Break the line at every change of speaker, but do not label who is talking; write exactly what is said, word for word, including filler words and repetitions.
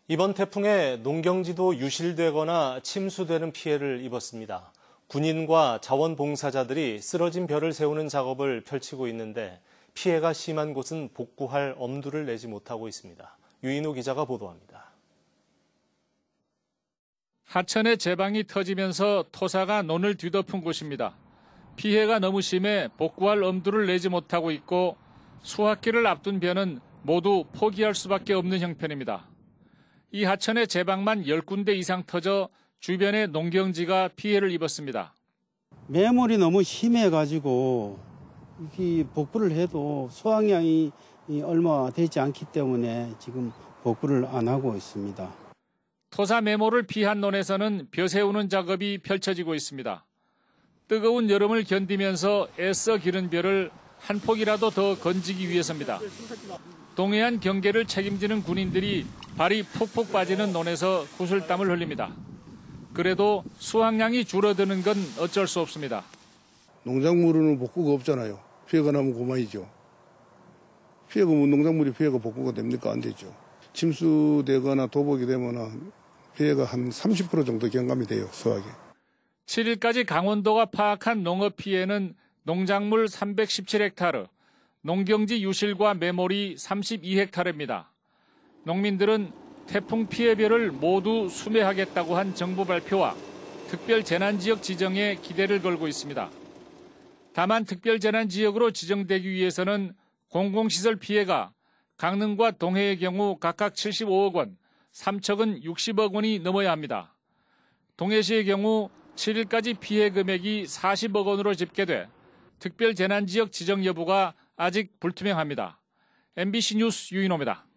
이번 태풍에 농경지도 유실되거나 침수되는 피해를 입었습니다. 군인과 자원봉사자들이 쓰러진 벼를 세우는 작업을 펼치고 있는데 피해가 심한 곳은 복구할 엄두를 내지 못하고 있습니다. 유인호 기자가 보도합니다.
하천의 제방이 터지면서 토사가 논을 뒤덮은 곳입니다. 피해가 너무 심해 복구할 엄두를 내지 못하고 있고 수확기를 앞둔 벼는 모두 포기할 수밖에 없는 형편입니다. 이 하천의 제방만 열 군데 이상 터져 주변의 농경지가 피해를 입었습니다.
매몰이 너무 심해가지고 이 복구를 해도 수확량이 얼마 되지 않기 때문에 지금 복구를 안 하고 있습니다.
토사 매몰을 피한 논에서는 벼 세우는 작업이 펼쳐지고 있습니다. 뜨거운 여름을 견디면서 애써 기른 벼를 한 폭이라도 더 건지기 위해서입니다. 동해안 경계를 책임지는 군인들이 발이 푹푹 빠지는 논에서 구슬땀을 흘립니다. 그래도 수확량이 줄어드는 건 어쩔 수 없습니다.
농작물은 복구가 없잖아요. 피해가 나면 그만이죠. 피해가 농작물이 피해가 복구가 됩니까? 안 되죠. 침수되거나 도복이 되면 피해가 한 삼십 퍼센트 정도 경감이 돼요, 수확에.
칠 일까지 강원도가 파악한 농업 피해는 농작물 삼백십칠 헥타르, 농경지 유실과 매몰이 삼십이 헥타르입니다. 농민들은 태풍 피해별을 모두 수매하겠다고 한 정부 발표와 특별재난지역 지정에 기대를 걸고 있습니다. 다만 특별재난지역으로 지정되기 위해서는 공공시설 피해가 강릉과 동해의 경우 각각 칠십오억 원, 삼척은 육십억 원이 넘어야 합니다. 동해시의 경우 칠 일까지 피해 금액이 사십억 원으로 집계돼 특별재난지역 지정 여부가 아직 불투명합니다. 엠비씨 뉴스 유인호입니다.